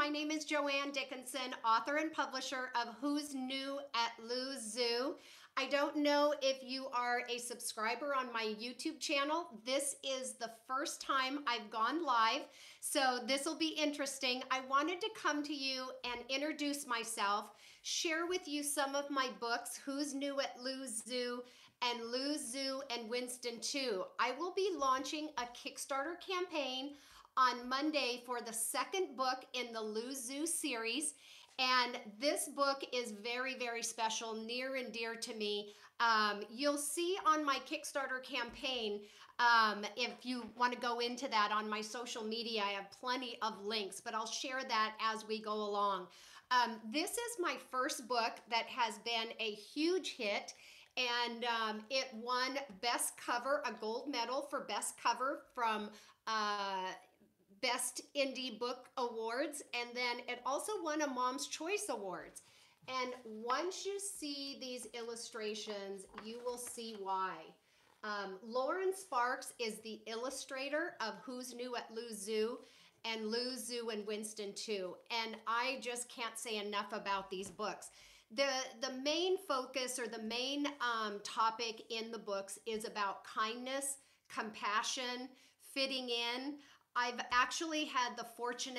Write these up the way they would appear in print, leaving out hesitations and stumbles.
my name is Joanne Dickinson, author and publisher of Who's New at Lou's Zoo. I don't know if you are a subscriber on my YouTube channel. This is the first time I've gone live, so this will be interesting. I wanted to come to you and introduce myself, share with you some of my books, Who's New at Lou's Zoo and Lou's Zoo and Winston too. I will be launching a Kickstarter campaign on Monday for the second book in the Lou's Zoo series. And this book is very, very special, near and dear to me. You'll see on my Kickstarter campaign, if you want to go into that on my social media, I have plenty of links, but I'll share that as we go along. This is my first book that has been a huge hit. And it won Best Cover, a gold medal for Best Cover from Best Indie Book Awards, and then it also won a Mom's Choice Awards. And once you see these illustrations, you will see why. Lauren Sparks is the illustrator of Who's New at Lou's Zoo and Lou's Zoo and Winston too. And I just can't say enough about these books. The main focus or the main topic in the books is about kindness, compassion, fitting in. I've actually had the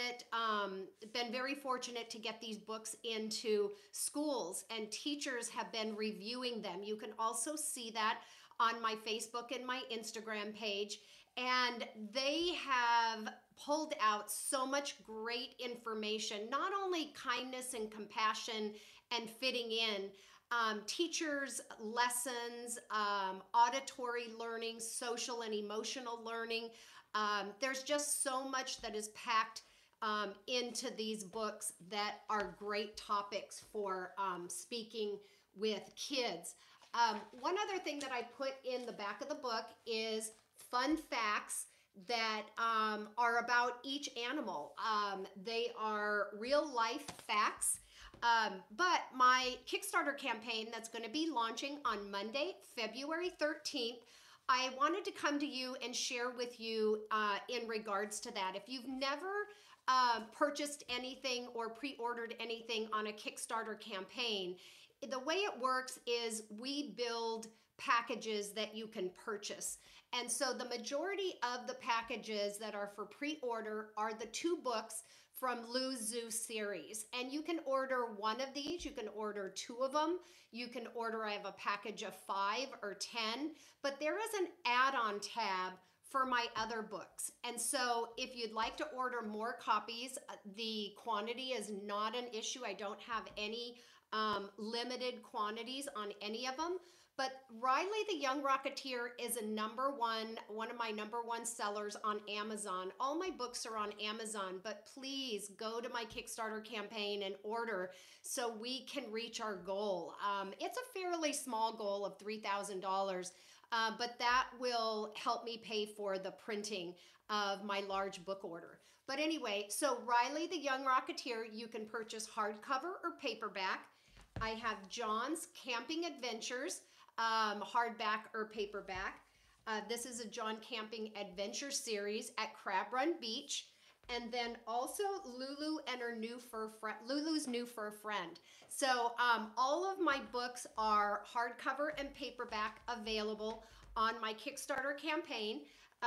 been very fortunate to get these books into schools, and teachers have been reviewing them. You can also see that on my Facebook and my Instagram page. And they have pulled out so much great information, not only kindness and compassion and fitting in, teachers' lessons, auditory learning, social and emotional learning. There's just so much that is packed into these books that are great topics for speaking with kids. One other thing that I put in the back of the book is fun facts that are about each animal. They are real life facts. But my Kickstarter campaign that's going to be launching on Monday, February 13th, I wanted to come to you and share with you in regards to that. If you've never purchased anything or pre-ordered anything on a Kickstarter campaign, the way it works is we build packages that you can purchase. And so the majority of the packages that are for pre-order are the 2 books from Lou's Zoo series. And you can order one of these, you can order 2 of them, you can order, I have a package of 5 or 10, but there is an add-on tab for my other books. And so if you'd like to order more copies, the quantity is not an issue. I don't have any limited quantities on any of them. But Riley the Young Rocketeer is one of my number 1 sellers on Amazon. All my books are on Amazon, but please go to my Kickstarter campaign and order so we can reach our goal. It's a fairly small goal of $3,000, but that will help me pay for the printing of my large book order. But anyway, so Riley the Young Rocketeer, you can purchase hardcover or paperback. I have John's Camping Adventures, hardback or paperback. This is a John Camping Adventure series at Crab Run Beach. And then also Lulu and her new fur friend, Lulu's New Fur Friend. So all of my books are hardcover and paperback available on my Kickstarter campaign.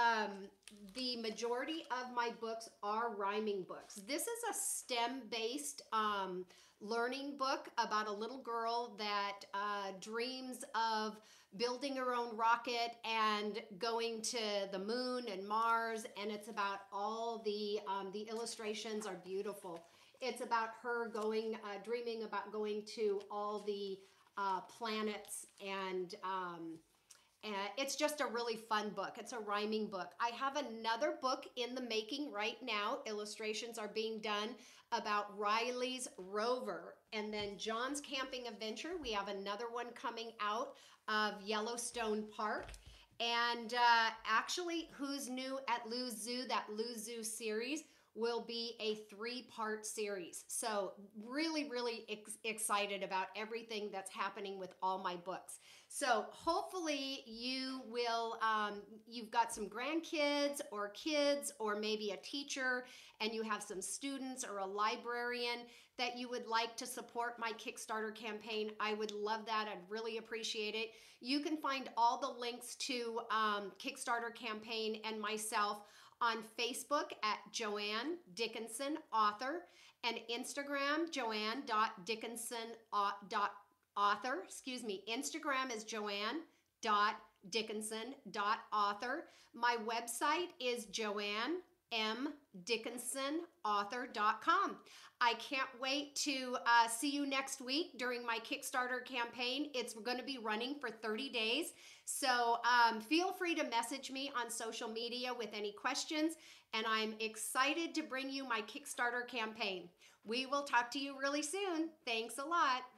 The majority of my books are rhyming books. This is a STEM-based learning book about a little girl that dreams of building her own rocket and going to the moon and Mars, and it's about all the illustrations are beautiful. It's about her dreaming about going to all the planets, and it's just a really fun book. It's a rhyming book. I have another book in the making right now. Illustrations are being done about Riley's Rover. And then John's Camping Adventure. We have another one coming out of Yellowstone Park. And actually, Who's New at Lou's Zoo, that Lou's Zoo series, will be a 3-part series. So really, really excited about everything that's happening with all my books. So hopefully you will, you've got some grandkids or kids or maybe a teacher, and you have some students or a librarian that you would like to support my Kickstarter campaign. I would love that. I'd really appreciate it. You can find all the links to Kickstarter campaign and myself on Facebook at Joanne Dickinson Author, and Instagram joanne.dickinson.author. Excuse me. Instagram is joanne.dickinson.author. My website is joannemdickinsonauthor.com. I can't wait to see you next week during my Kickstarter campaign. It's going to be running for 30 days. So feel free to message me on social media with any questions, and I'm excited to bring you my Kickstarter campaign. We will talk to you really soon. Thanks a lot.